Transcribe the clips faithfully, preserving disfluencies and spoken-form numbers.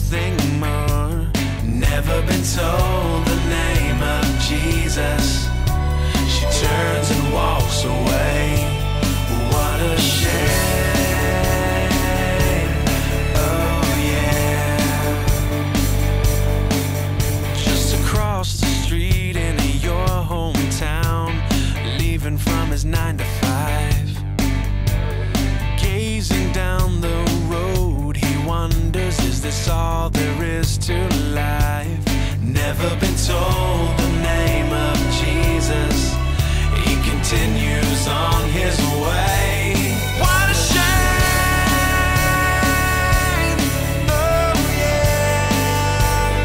nothing more. Never been told the name of Jesus. She turns and walks away. What a shame. Oh yeah. Just across the street in your hometown, leaving from his nine to five, gazing down the road, he wonders, is this all there is to life? Never been told the name of Jesus. He continues on his way. What a shame. Oh yeah.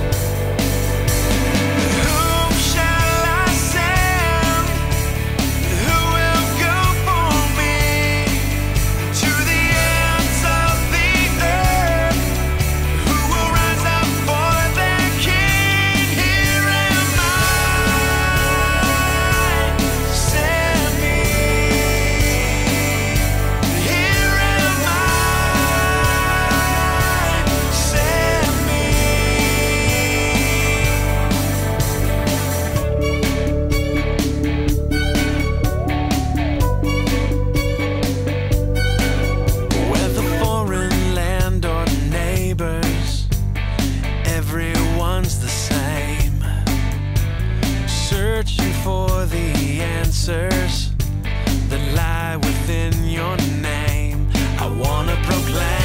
Whom shall I send? Who will go for me to the ends of the earth? Who will rise up for their King? Here am I, send me. Here am I, send me. Whether foreign land or neighbors, everyone's the same, searching for the answers that lie within your name. I wanna proclaim